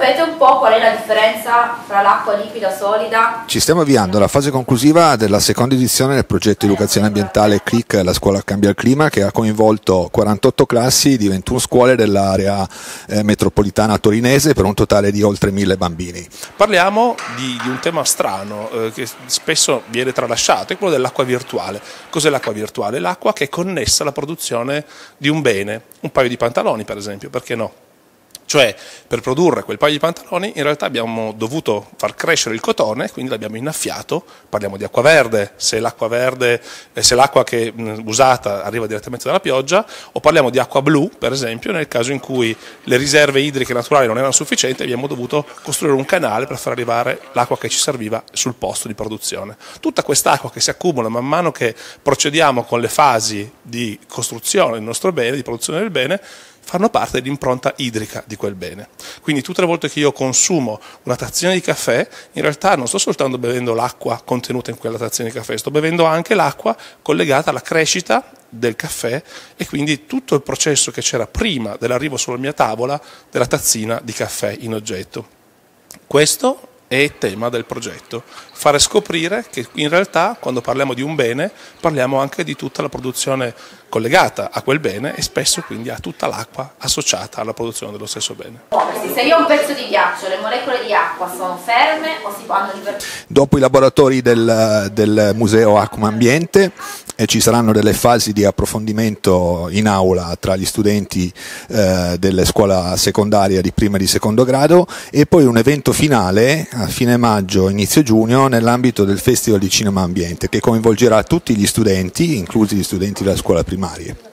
sapete un po' qual è la differenza fra l'acqua liquida e solida? Ci stiamo avviando alla fase conclusiva della seconda edizione del progetto Educazione Ambientale CLIC, la scuola Cambia il Clima, che ha coinvolto 48 classi di 21 scuole dell'area metropolitana torinese per un totale di oltre 1000 bambini. Parliamo di un tema strano che spesso viene tralasciato, è quello dell'acqua virtuale. Cos'è l'acqua virtuale? L'acqua che è connessa alla produzione di un bene, un paio di pantaloni per esempio, perché no? Cioè, per produrre quel paio di pantaloni in realtà abbiamo dovuto far crescere il cotone, quindi l'abbiamo innaffiato. Parliamo di acqua verde, se l'acqua che usata arriva direttamente dalla pioggia, o parliamo di acqua blu, per esempio, nel caso in cui le riserve idriche naturali non erano sufficienti, abbiamo dovuto costruire un canale per far arrivare l'acqua che ci serviva sul posto di produzione. Tutta quest'acqua che si accumula man mano che procediamo con le fasi di costruzione del nostro bene, di produzione del bene, fanno parte dell'impronta idrica di quel bene. Quindi tutte le volte che io consumo una tazzina di caffè, in realtà non sto soltanto bevendo l'acqua contenuta in quella tazzina di caffè, sto bevendo anche l'acqua collegata alla crescita del caffè e quindi tutto il processo che c'era prima dell'arrivo sulla mia tavola della tazzina di caffè in oggetto. Questo è il tema del progetto, fare scoprire che in realtà quando parliamo di un bene parliamo anche di tutta la produzione collegata a quel bene e spesso quindi a tutta l'acqua associata alla produzione dello stesso bene. Se io ho un pezzo di ghiaccio, le molecole di acqua sono ferme o si fanno divertire? Dopo i laboratori del Museo Acqua Ambiente ci saranno delle fasi di approfondimento in aula tra gli studenti delle scuola secondaria di primo e di secondo grado e poi un evento finale a fine maggio, inizio giugno, nell'ambito del Festival di Cinema Ambiente che coinvolgerà tutti gli studenti, inclusi gli studenti della scuola primaria.